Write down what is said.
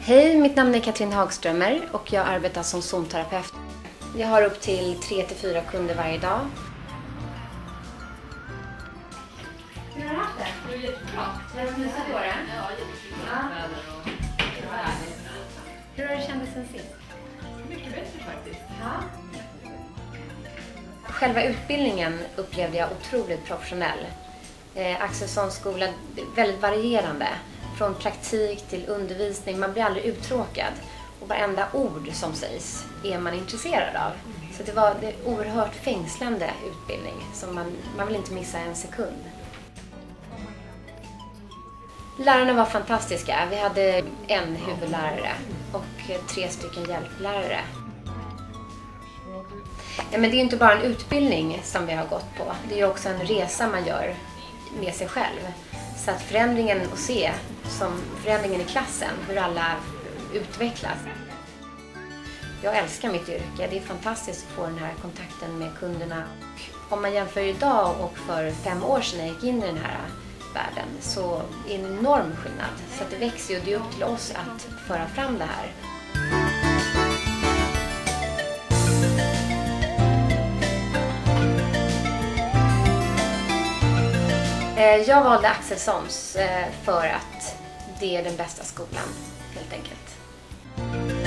Hej, mitt namn är Katrin Hagströmer och jag arbetar som zonterapeut. Jag har upp till 3-4 kunder varje dag. Hur har du haft det? Det är jättebra. Har du mysat på det? Ja, jättefint väder och det var härligt. Hur har det känts sen sist? Mycket bättre faktiskt. Ja. Själva utbildningen upplevde jag otroligt professionell. Axelssons skola är väldigt varierande. Från praktik till undervisning, man blir aldrig uttråkad. Och varenda ord som sägs är man intresserad av. Så det var en oerhört fängslande utbildning som man vill inte missa en sekund. Lärarna var fantastiska. Vi hade en huvudlärare och 3 stycken hjälplärare. Men det är inte bara en utbildning som vi har gått på. Det är också en resa man gör med sig själv. Så att förändringen att se, som förändringen i klassen, hur alla utvecklas. Jag älskar mitt yrke. Det är fantastiskt att få den här kontakten med kunderna. Om man jämför idag och för 5 år sedan när jag gick in i den här världen så är det en enorm skillnad. Så att det växer ju och det är upp till oss att föra fram det här. Jag valde Axelssons för att det är den bästa skolan, helt enkelt.